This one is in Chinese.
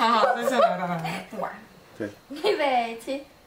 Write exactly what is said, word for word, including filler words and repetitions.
好好，这次来来来来，不玩。 对， 预备起。